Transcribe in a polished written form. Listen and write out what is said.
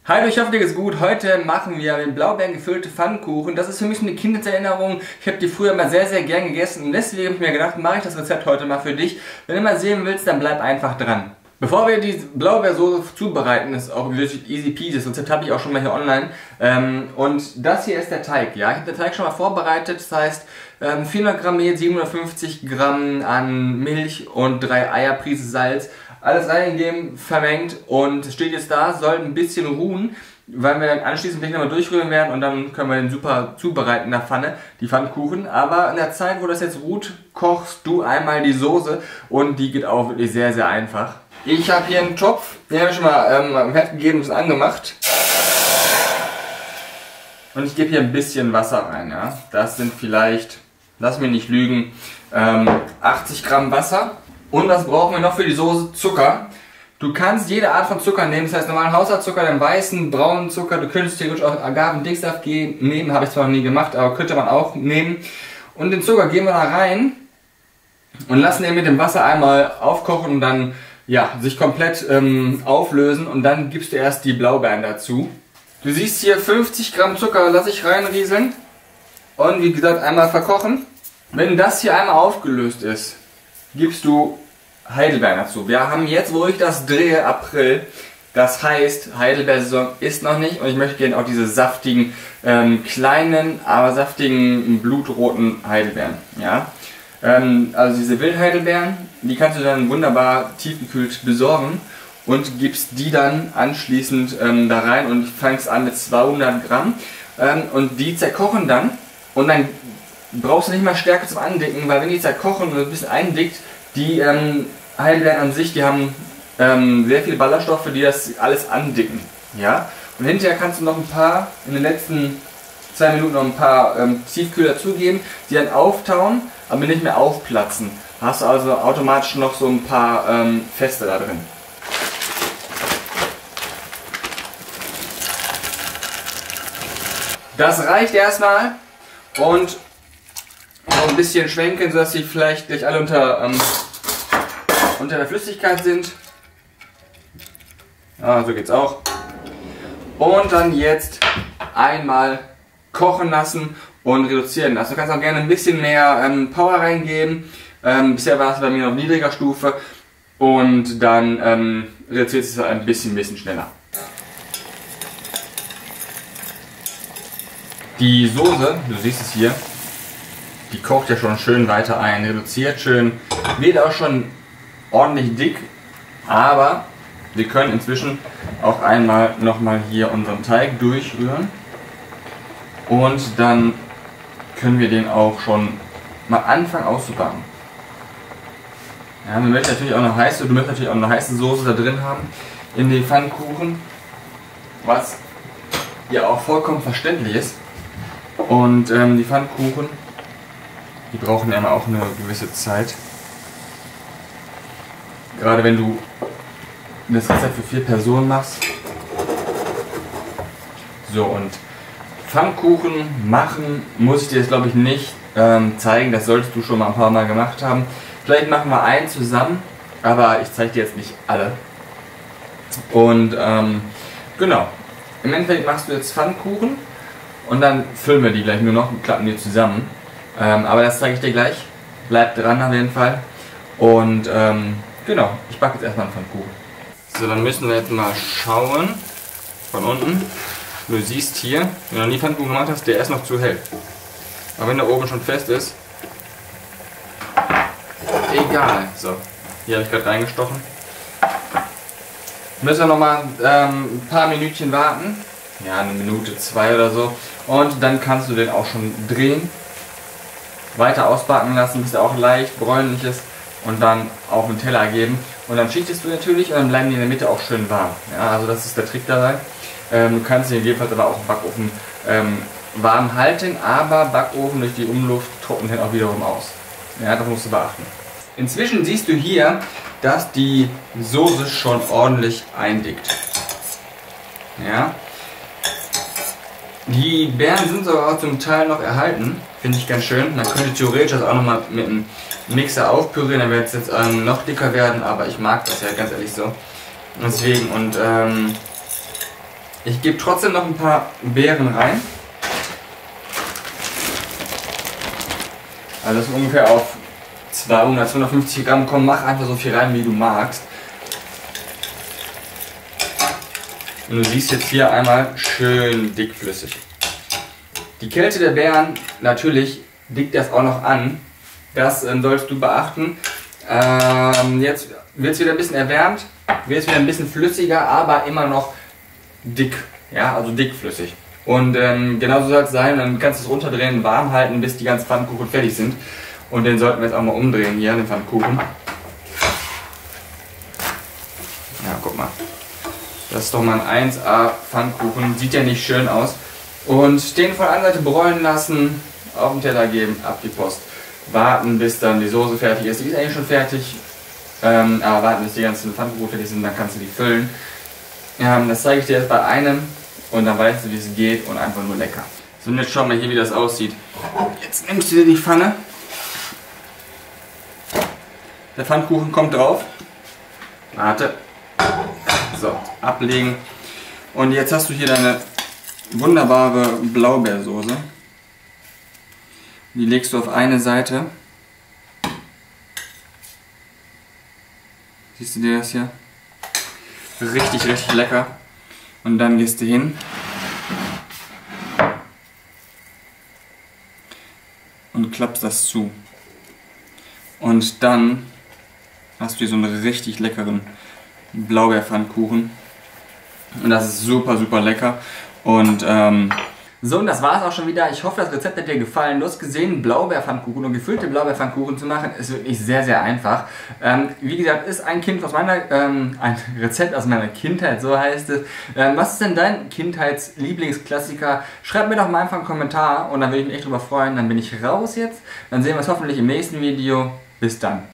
Hallo, ich hoffe, dir geht's gut. Heute machen wir den Blaubeeren gefüllte Pfannkuchen. Das ist für mich eine Kindheitserinnerung. Ich habe die früher mal sehr, sehr gern gegessen und deswegen habe ich mir gedacht, mache ich das Rezept heute mal für dich. Wenn du mal sehen willst, dann bleib einfach dran. Bevor wir die Blaubeersoße zubereiten, ist auch easy peasy. Das Rezept habe ich auch schon mal hier online. Und das hier ist der Teig. Ja, ich habe den Teig schon mal vorbereitet. Das heißt 400 Gramm Mehl, 750 Gramm an Milch und 3 Eier, Prise Salz. Alles reingegeben, vermengt und es steht jetzt da, soll ein bisschen ruhen, weil wir dann anschließend gleich nochmal durchrühren werden und dann können wir den super zubereiten in der Pfanne, die Pfannkuchen. Aber in der Zeit, wo das jetzt ruht, kochst du einmal die Soße und die geht auch wirklich sehr, sehr einfach. Ich habe hier einen Topf, den habe ich schon mal am Herd gegeben und angemacht. Und ich gebe hier ein bisschen Wasser rein. Ja. Das sind vielleicht, lass mich nicht lügen, 80 Gramm Wasser. Und was brauchen wir noch für die Soße? Zucker. Du kannst jede Art von Zucker nehmen, das heißt normalen Haushaltszucker, den weißen, braunen Zucker. Du könntest theoretisch auch Agavendicksaft nehmen, habe ich zwar noch nie gemacht, aber könnte man auch nehmen. Und den Zucker geben wir da rein und lassen den mit dem Wasser einmal aufkochen und dann ja, sich komplett auflösen. Und dann gibst du erst die Blaubeeren dazu. Du siehst hier 50 Gramm Zucker, lasse ich reinrieseln. Und wie gesagt, einmal verkochen. Wenn das hier einmal aufgelöst ist, gibst du Heidelbeeren dazu. Wir haben jetzt, wo ich das drehe, April. Das heißt, Heidelbeersaison ist noch nicht und ich möchte gerne auch diese saftigen, kleinen, aber saftigen, blutroten Heidelbeeren. Ja? Also diese Wildheidelbeeren, die kannst du dann wunderbar tiefgekühlt besorgen und gibst die dann anschließend da rein und fängst an mit 200 Gramm und die zerkochen dann und dann brauchst du nicht mal Stärke zum Andicken, weil wenn die zerkochen und ein bisschen eindickt, die Heidelbeeren an sich, die haben sehr viele Ballaststoffe, die das alles andicken. Ja? Und hinterher kannst du noch ein paar, in den letzten 2 Minuten noch ein paar Tiefkühler dazugeben, die dann auftauen, aber nicht mehr aufplatzen. Hast du also automatisch noch so ein paar Feste da drin. Das reicht erstmal und noch ein bisschen schwenken, sodass sie vielleicht gleich alle unter der Flüssigkeit sind. Ja, so geht's auch. Und dann jetzt einmal kochen lassen und reduzieren lassen. Du kannst auch gerne ein bisschen mehr Power reingeben. Bisher war es bei mir auf niedriger Stufe und dann reduziert es ein bisschen schneller. Die Soße, du siehst es hier, die kocht ja schon schön weiter ein, reduziert schön, wird auch schon ordentlich dick, aber wir können inzwischen auch einmal nochmal hier unseren Teig durchrühren und dann können wir den auch schon mal anfangen auszubacken. Ja, wir möchten natürlich auch eine heiße, du möchtest natürlich auch eine heiße Soße da drin haben in den Pfannkuchen, was ja auch vollkommen verständlich ist. Und die Pfannkuchen, die brauchen ja immer auch eine gewisse Zeit. Gerade wenn du das Rezept für 4 Personen machst. So, und Pfannkuchen machen muss ich dir jetzt glaube ich nicht zeigen. Das solltest du schon mal ein paar Mal gemacht haben. Vielleicht machen wir einen zusammen, aber ich zeige dir jetzt nicht alle. Und genau, im Endeffekt machst du jetzt Pfannkuchen. Und dann füllen wir die gleich nur noch und klappen die zusammen. Aber das zeige ich dir gleich. Bleib dran auf jeden Fall. Und genau, ich backe jetzt erstmal einen Pfannkuchen. So, dann müssen wir jetzt mal schauen. Von unten. Du siehst hier, wenn du noch nie Pfannkuchen gemacht hast, der ist noch zu hell. Aber wenn der oben schon fest ist, egal. So, hier habe ich gerade reingestochen. Müssen wir noch mal ein paar Minütchen warten. Ja, 1 Minute, 2 oder so. Und dann kannst du den auch schon drehen, weiter ausbacken lassen, bis er auch leicht bräunlich ist und dann auf den Teller geben. Und dann schichtest du natürlich und dann bleiben die in der Mitte auch schön warm. Ja, also das ist der Trick dabei. Du kannst sie in jedem Fall aber auch im Backofen warm halten, aber Backofen durch die Umluft trocknet den auch wiederum aus. Ja, das musst du beachten. Inzwischen siehst du hier, dass die Soße schon ordentlich eindickt. Ja. Die Beeren sind sogar auch zum Teil noch erhalten, finde ich ganz schön. Man könnte theoretisch das auch nochmal mit einem Mixer aufpürieren, dann wird es jetzt noch dicker werden, aber ich mag das ja ganz ehrlich so. Deswegen, und Ich gebe trotzdem noch ein paar Beeren rein. Also das ist ungefähr auf 200, 250 Gramm. Komm, mach einfach so viel rein, wie du magst. Und du siehst jetzt hier einmal schön dickflüssig. Die Kälte der Beeren, natürlich dickt das auch noch an. Das solltest du beachten. Jetzt wird es wieder ein bisschen erwärmt, wird es wieder ein bisschen flüssiger, aber immer noch dick. Ja, also dickflüssig. Und genauso soll es sein. Dann kannst du es runterdrehen, warm halten, bis die ganzen Pfannkuchen fertig sind. Und den sollten wir jetzt auch mal umdrehen hier, den Pfannkuchen. Ja, guck mal. Das ist doch mal ein 1A Pfannkuchen. Sieht ja nicht schön aus. Und den von der anderen Seite bräunen lassen, auf den Teller geben, ab die Post. Warten, bis dann die Soße fertig ist. Die ist eigentlich schon fertig. Aber warten, bis die ganzen Pfannkuchen fertig sind, dann kannst du die füllen. Das zeige ich dir jetzt bei einem. Und dann weißt du, wie es geht und einfach nur lecker. So, und jetzt schau mal hier, wie das aussieht. Jetzt nimmst du dir die Pfanne. Der Pfannkuchen kommt drauf. Warte. So, ablegen. Und jetzt hast du hier deine wunderbare Blaubeersoße. Die legst du auf eine Seite. Siehst du dir das hier? Richtig, richtig lecker. Und dann gehst du hin und klappst das zu. Und dann hast du hier so einen richtig leckeren Blaubeerpfannkuchen. Und das ist super, super lecker. Und so, und das war es auch schon wieder. Ich hoffe, das Rezept hat dir gefallen. Du hast gesehen, Blaubeerpfannkuchen und gefüllte Blaubeerpfannkuchen zu machen, ist wirklich sehr, sehr einfach. Wie gesagt, ist ein Rezept aus meiner Kindheit, so heißt es. Was ist denn dein Kindheitslieblingsklassiker? Schreib mir doch mal einfach einen Kommentar und dann würde ich mich echt drüber freuen. Dann bin ich raus jetzt. Dann sehen wir uns hoffentlich im nächsten Video. Bis dann.